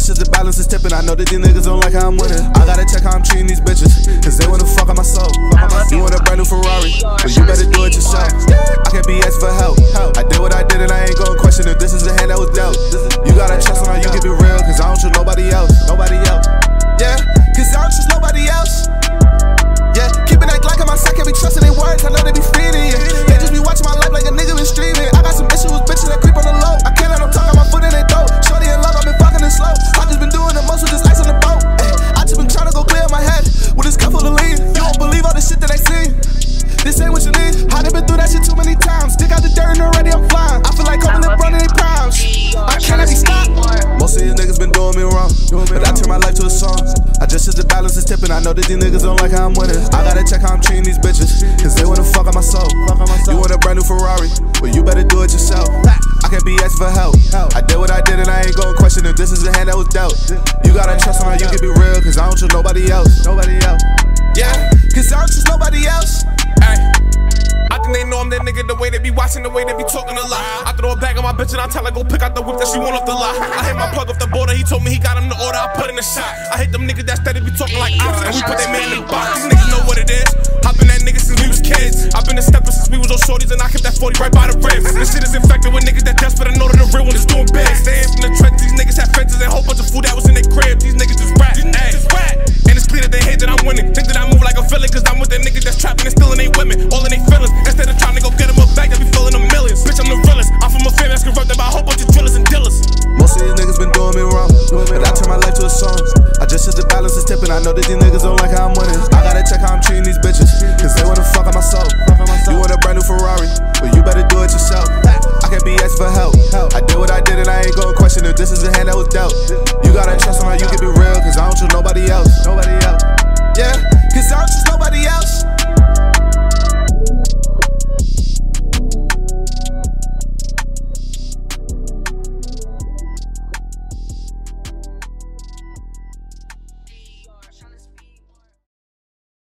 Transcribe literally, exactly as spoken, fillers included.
just hit the balance is tipping. I know that these niggas don't like how I'm winning. I gotta check how I'm treating these bitches, cause they wanna fuck on my soul. You want a brand new Ferrari, but you better do it yourself. I can't be asking for help. I did what I did and I ain't gonna question if this is the hand that was dealt. You gotta trust on how you can be real, cause I don't trust nobody else. Nobody else. Yeah, cause I don't trust nobody else. Yeah, keeping that Glock on my side, can't be trusting their words, I know they be feeding it. They just be watching my life like a nigga been streaming. I got some issues with bitches that creep on the low. I can't let them talk on my foot in their throat. Shorty in love, I've been fucking it slow. I just been doing the most with this ice on the boat. Ay, I just been trying to go clear my head with this cup full of lean. You don't believe all the shit that I see. This ain't what you need. I done been through that shit too many times. Stick out the dirt and already I'm flying. I feel like Kobe LeBron in their primes. I cannot be stopped. Most of these niggas been doing me wrong, but I turn my life to a song. I just hit the balance is tipping. I know that these niggas don't like how I'm winning. I gotta check how I'm treating these bitches, cause they wanna fuck on my soul. You want a brand new Ferrari, well you better do it yourself. I can't be asking for help. I did what I did and I ain't gonna question if this is the hand that was dealt. You gotta trust on how you can be real, cause I don't trust nobody else. Nobody else. Yeah, cause I don't trust nobody else. Ay. I think they know I'm that nigga, the way they be watching, the way they be talking a lot. I throw a bag on my bitch and I tell her go pick out the whip that she want off the lot. I hit my plug off the border, he told me he got him the order, I put in a shot. I hate them niggas that steady be talking like ops, and we put their man in the box. These niggas know what it is. I've been that nigga since we was kids. I've been a stepper since we was on shorties and I kept that forty right by the ribs. This shit is infected with niggas that desperate, I know that the real one is doing big. Staying from the trenches, these niggas have fences and a whole bunch of food that was in their crib. These niggas just rap, these niggas just rap. And it's clear that they hate that I'm winning. Think that I move like a villain, cause I'm with that niggas that's trapping and stealing they women, all in they feelings. Instead of trying to go get them a bag, they be filling them millions. Bitch, I'm the realest. I'm from a family that's corrupted by a whole bunch of drillers and dealers. Most of these niggas been doing me wrong, but I turn my life to a song. I just hit the balance is tipping. I know that these niggas don't like how I'm winning. I gotta check how I'm treating these bitches, cause they wanna fuck on my soul. You want a brand new Ferrari, well you better do it yourself. I can't be asking for help. I did what I did and I ain't gonna question if this is the hand that was dealt. You gotta trust on how you can be